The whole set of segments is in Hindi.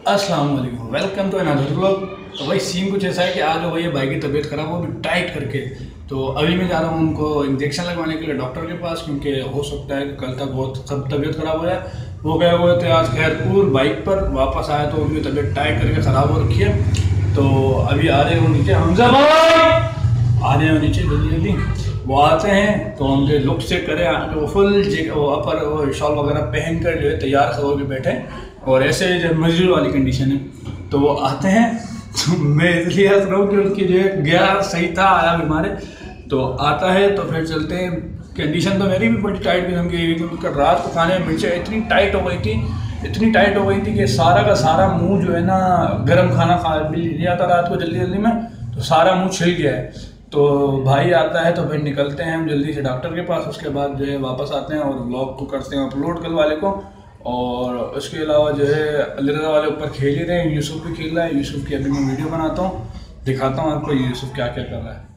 अस्सलाम वालेकुम, वेलकम टू अनदर व्लॉग। तो भाई सीन कुछ ऐसा है कि आज भाई भाई की तबीयत ख़राब हो भी टाइट करके, तो अभी मैं जा रहा हूँ उनको इंजेक्शन लगवाने के लिए डॉक्टर के पास, क्योंकि हो सकता है कि कल तक बहुत तबीयत ख़राब हो जाए। वो गए हुए थे आज खैरपुर बाइक पर, वापस आया तो उनकी तबीयत टाइट करके ख़राब हो रखी है। तो अभी आ रहे हो नीचे, हमजा भाई आ रहे हो नीचे जल्दी जल्दी। वो आते हैं तो उनके लुक से करें, वो फुल वो अपर वो शॉल वगैरह पहन कर जो है तैयार हो के बैठे, और ऐसे जो मजदूर वाली कंडीशन है। तो वो आते हैं तो मैं इसलिए हंस रहा हूँ कि उनकी जो है गया सही था, आया बीमार है। तो आता है तो फिर चलते हैं। कंडीशन तो मेरी भी बड़ी टाइट किस्म की, क्योंकि रात को खाने में मिर्चें इतनी टाइट हो गई थी कि सारा का सारा मुंह जो है ना, गर्म खाना खा लिया था रात को जल्दी में, तो सारा मुंह छिल गया है। तो भाई आता है तो फिर निकलते हैं हम जल्दी से डॉक्टर के पास। उसके बाद जो है वापस आते हैं और व्लॉग को करते हैं अपलोड कल वाले को। और उसके अलावा जो है अलीरज़ा वाले ऊपर खेल ही रहे हैं, यूसुफ भी खेल रहा है। यूसुफ की अभी मैं वीडियो बनाता हूँ, दिखाता हूँ आपको यूसुफ क्या क्या कर रहा है।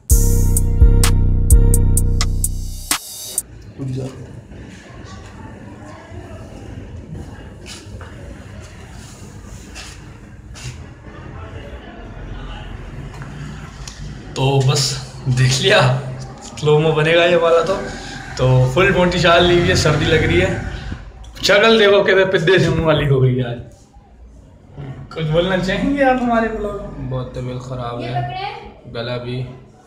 तो बस देख लिया, स्लोमो बनेगा ये वाला। तो फुल मोटी शाल ली हुई है, सर्दी लग रही है। शक्ल देखो कैसे पिद्दे से मुँह वाली हो गई आज। कुछ बोलना चाहेंगे आप हमारे ब्लॉग में? बहुत तबीयत ख़राब है, गला भी।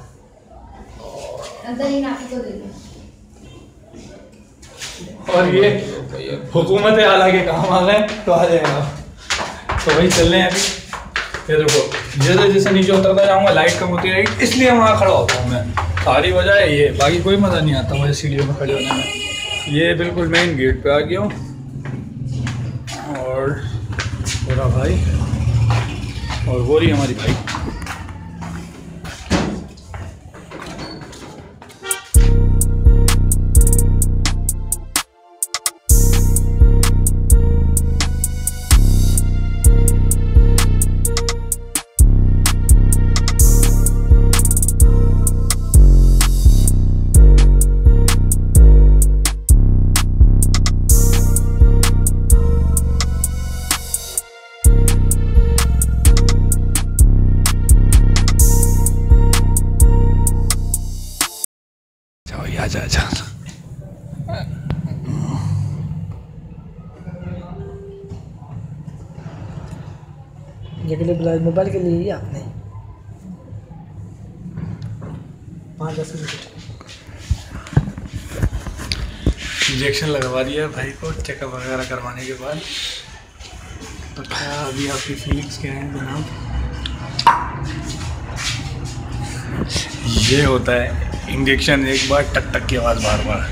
और ये हुकूमत आला के काम आ गए तो आ जाएगा। तो वही चल रहे हैं अभी। ये देखो जैसे जैसे नीचे उतरता जाऊँगा लाइट कम होती रहेगी, इसलिए वहाँ खड़ा होता हूँ मैं। सारी वजह है ये, बाकी कोई मज़ा नहीं आता मुझे सीढ़ियों में खड़े होने में। ये बिल्कुल मेन गेट पे आ गया हूँ। और पूरा भाई और वो रही हमारी भाई। जा मोबाइल के लिए आपने 5-10 मिनट इंजेक्शन लगवा दिया है भाई को चेकअप वगैरह करवाने के बाद। तो क्या अभी आपकी फीलिंग्स क्या हैं जनाब? ये होता है इंजेक्शन, एक बार टक टक की आवाज़ बार बार।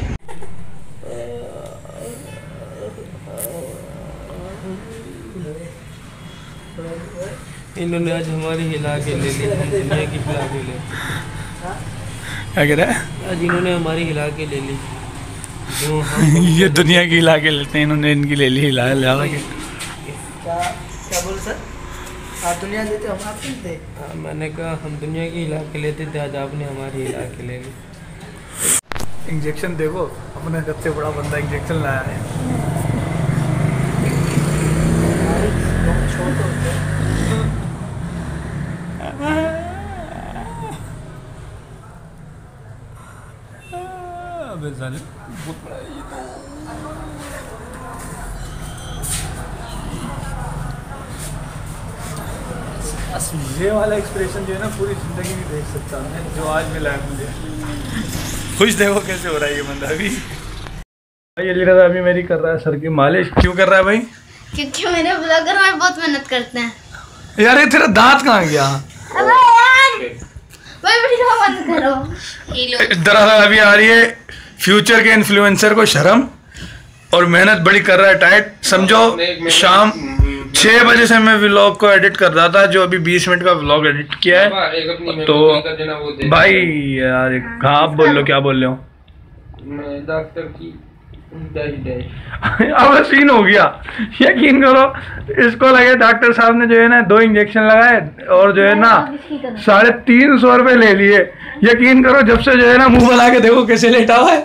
इन्होंने आज हमारी हिला के ले ली, हम दुनिया की हिला के ले। क्या कह रहा है? आज इन्होंने हमारी हिला के ले ली जो ये दुनिया की हिला के लेते हैं, इन्होंने इनकी ले ली हिला के। क्या बोल सर? आप दुनिया देते हम आप देते? मैंने कहा हम दुनिया की हिला के लेते थे, आज आपने हमारी हिला के ले ली। इंजेक्शन देखो, अपने सबसे बड़ा बंदा इंजेक्शन लाया है। बहुत बड़ा है ये तो। ये वाला एक्सप्रेशन जो है ना पूरी ज़िंदगी नहीं देख सकता मैं, जो आज मिला है मुझे। खुश देखो कैसे हो रहा है ये बंदा अभी। भाई अलीरज़ा अभी मेरी कर रहा है सर की मालिश। क्यों कर रहा है भाई? क्योंकि मेरे ब्लॉगर में बहुत मेहनत करते हैं। यार ये तेरा दांत कहाँ गया? अबे यार भाई वीडियो बंद करो। दरअसल अभी आ रही है फ्यूचर के इन्फ्लुएंसर को शर्म, और मेहनत बड़ी कर रहा है टाइट। समझो शाम 6 बजे से मैं व्लॉग को एडिट कर रहा था, जो अभी 20 मिनट का व्लॉग एडिट किया है। तो भाई यार कहाँ आप बोल लो, क्या बोल रहे हो? डॉक्टर की अब सीन हो गया, यकीन करो। इसको लगे डॉक्टर साहब ने जो है ना 2 इंजेक्शन लगाए और जो है ना 350 रुपये ले लिए। यकीन करो जब से जो है ना मुंह बना के देखो कैसे लेटा हुआ है।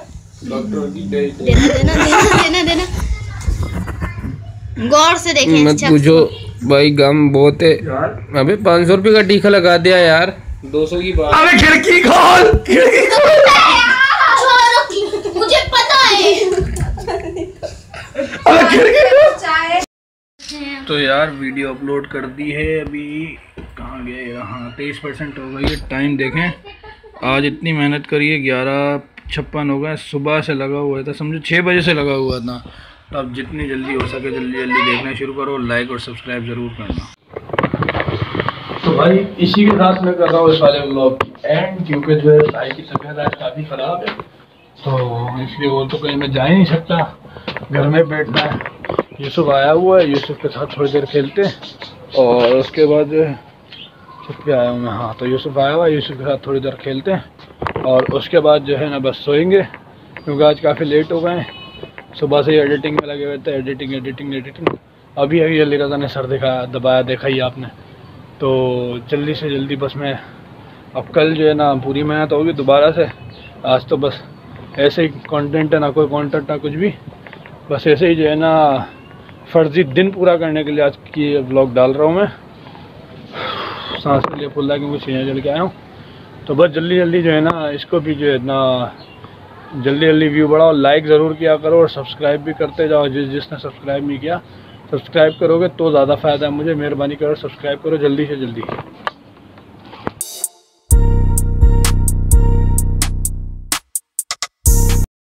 देना गौर से देखें। मत पूछो, भाई गम बहुत है। अबे 500 रुपये का टीका लगा दिया यार, 200 की बात। अबे खिड़की खोल, खिड़की खोल। मुझे पता है। अबे खिड़की खोल। तो यार वीडियो अपलोड कर दी है, अभी कहाँ गए? हाँ 23% हो गई है। टाइम देखें, आज इतनी मेहनत करी है, 11:56 हो गए। सुबह से लगा हुआ था, समझो 6 बजे से लगा हुआ था। तो अब जितनी जल्दी हो सके जल्दी जल्दी देखना शुरू करो, लाइक और सब्सक्राइब ज़रूर करना। तो भाई इसी के साथ मैं कर रहा हूँ इस वाले व्लॉग की एंड, क्योंकि जो है साई की तबीयत आज काफ़ी ख़राब है, तो इसलिए वो तो कहीं मैं जा ही नहीं सकता, घर में बैठना है। यूसुफ आया हुआ है, यूसुफ के साथ थोड़ी देर खेलते हैं और उसके बाद जो है छुप के आया हूँ मैं। हाँ तो यूसुफ आया हुआ है, यूसुफ के साथ थोड़ी देर खेलते हैं और उसके बाद जो है ना बस सोएंगे, क्योंकि आज काफ़ी लेट हो गए हैं। सुबह से ही एडिटिंग में लगे हुए थे, एडिटिंग। अभी अली रज़ा ने सर दबाया, देखा ही आपने। तो जल्दी से जल्दी बस मैं अब कल जो है ना पूरी मेहनत होगी दोबारा से। आज तो बस ऐसे ही कंटेंट है, ना कोई कंटेंट ना कुछ भी, बस ऐसे ही जो है ना फर्जी दिन पूरा करने के लिए आज की व्लॉग डाल रहा हूँ मैं। सांस के लिए फुल्ला क्योंकि सीने जल के आया हूँ। तो बस जल्दी जल्दी जो है ना इसको भी जो है ना जल्दी जल्दी व्यू बढ़ाओ, लाइक ज़रूर किया करो और सब्सक्राइब भी करते जाओ। जिसने सब्सक्राइब नहीं किया, सब्सक्राइब करोगे तो ज़्यादा फ़ायदा है मुझे। मेहरबानी करो सब्सक्राइब करो जल्दी से जल्दी।